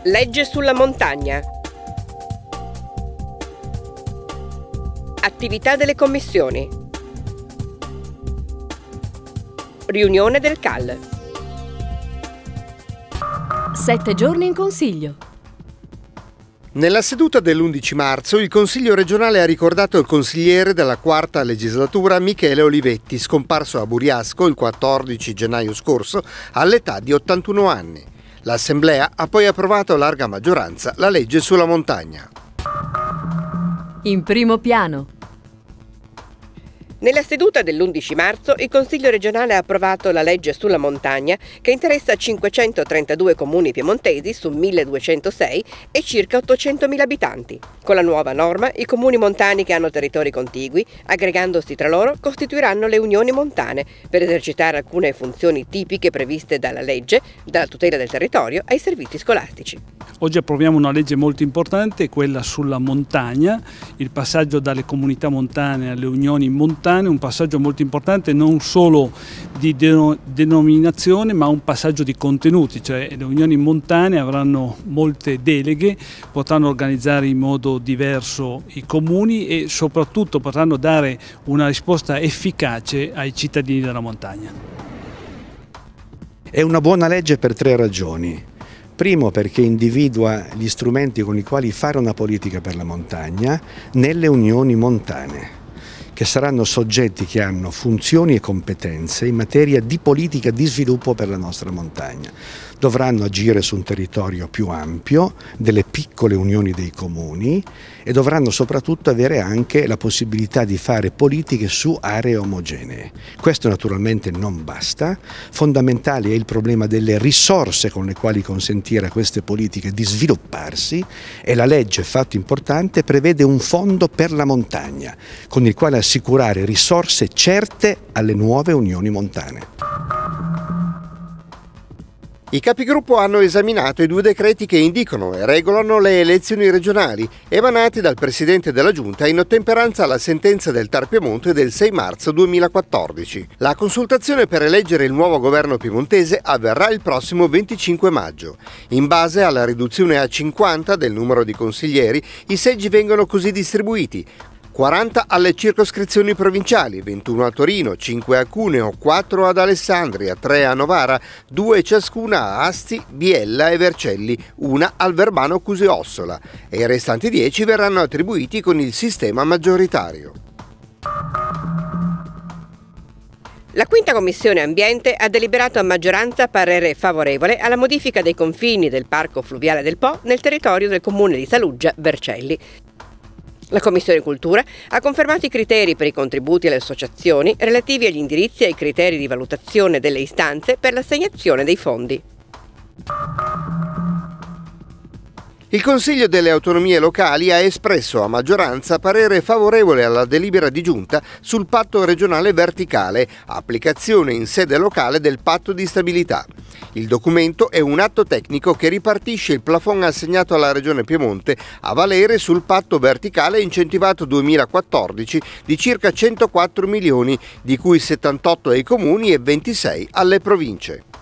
Legge sulla montagna. Attività delle commissioni. Riunione del CAL. 7 giorni in consiglio. Nella seduta dell'11 marzo il Consiglio regionale ha ricordato il consigliere della quarta legislatura Michele Olivetti, scomparso a Buriasco il 14 gennaio scorso all'età di 81 anni. L'Assemblea ha poi approvato a larga maggioranza la legge sulla montagna. In primo piano. Nella seduta dell'11 marzo il Consiglio regionale ha approvato la legge sulla montagna che interessa 532 comuni piemontesi su 1206 e circa 800.000 abitanti. Con la nuova norma i comuni montani che hanno territori contigui, aggregandosi tra loro, costituiranno le unioni montane per esercitare alcune funzioni tipiche previste dalla legge, dalla tutela del territorio ai servizi scolastici. Oggi approviamo una legge molto importante, quella sulla montagna, il passaggio dalle comunità montane alle unioni montane, un passaggio molto importante non solo di denominazione ma un passaggio di contenuti, cioè le unioni montane avranno molte deleghe, potranno organizzare in modo diverso i comuni e soprattutto potranno dare una risposta efficace ai cittadini della montagna. È una buona legge per 3 ragioni. Primo, perché individua gli strumenti con i quali fare una politica per la montagna nelle unioni montane, che saranno soggetti che hanno funzioni e competenze in materia di politica di sviluppo per la nostra montagna. Dovranno agire su un territorio più ampio, delle piccole unioni dei comuni, e dovranno soprattutto avere anche la possibilità di fare politiche su aree omogenee. Questo naturalmente non basta, fondamentale è il problema delle risorse con le quali consentire a queste politiche di svilupparsi, e la legge, fatto importante, prevede un fondo per la montagna, con il quale assicurare risorse certe alle nuove unioni montane. I capigruppo hanno esaminato i 2 decreti che indicano e regolano le elezioni regionali, emanati dal Presidente della Giunta in ottemperanza alla sentenza del TAR Piemonte del 6 marzo 2014. La consultazione per eleggere il nuovo governo piemontese avverrà il prossimo 25 maggio. In base alla riduzione a 50 del numero di consiglieri, i seggi vengono così distribuiti: 40 alle circoscrizioni provinciali, 21 a Torino, 5 a Cuneo, 4 ad Alessandria, 3 a Novara, 2 ciascuna a Asti, Biella e Vercelli, 1 al Verbano Cusio-Ossola, e i restanti 10 verranno attribuiti con il sistema maggioritario. La quinta commissione ambiente ha deliberato a maggioranza parere favorevole alla modifica dei confini del parco fluviale del Po nel territorio del comune di Saluggia Vercelli. La Commissione Cultura ha confermato i criteri per i contributi alle associazioni relativi agli indirizzi e ai criteri di valutazione delle istanze per l'assegnazione dei fondi. Il Consiglio delle Autonomie Locali ha espresso a maggioranza parere favorevole alla delibera di giunta sul patto regionale verticale, applicazione in sede locale del patto di stabilità. Il documento è un atto tecnico che ripartisce il plafond assegnato alla Regione Piemonte a valere sul patto verticale incentivato 2014 di circa 104 milioni, di cui 78 ai comuni e 26 alle province.